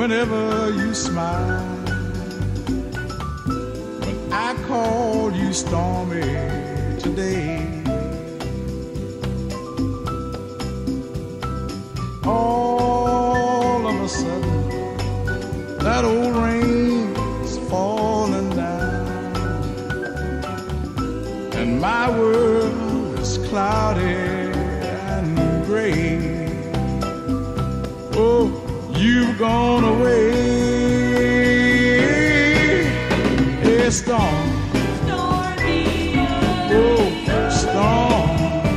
whenever you smile. When I called you Stormy today, all of a sudden that old rain's falling down, and my world is cloudy and gray. Oh, you've gone away. Hey, storm. Stormy. Oh, storm.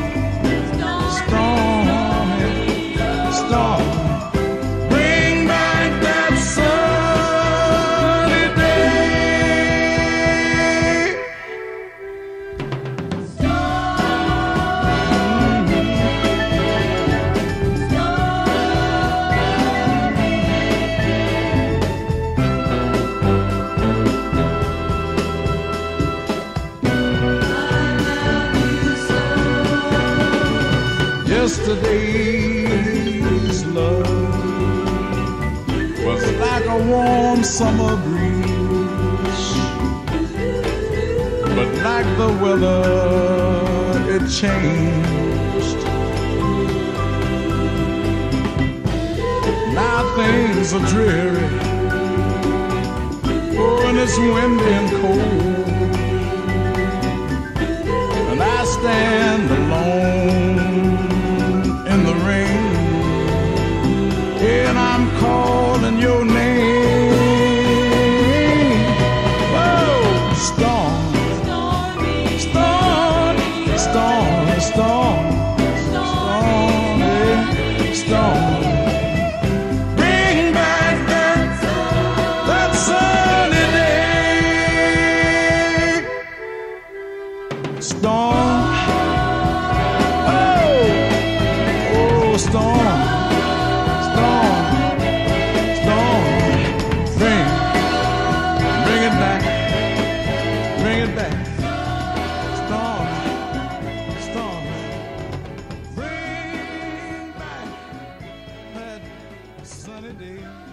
Stormy. Storm. Bring back that sunny day. Yesterday's love was like a warm summer breeze, but like the weather it changed. Now things are dreary, oh, and it's windy and cold, and I stand alone in the rain, and I'm calling your name. Whoa, storm, storm, storm, storm, storm, storm. Bring back that sunny day. Storm. Storm, storm, storm, bring it back, bring it back. Storm, storm, bring back that sunny day.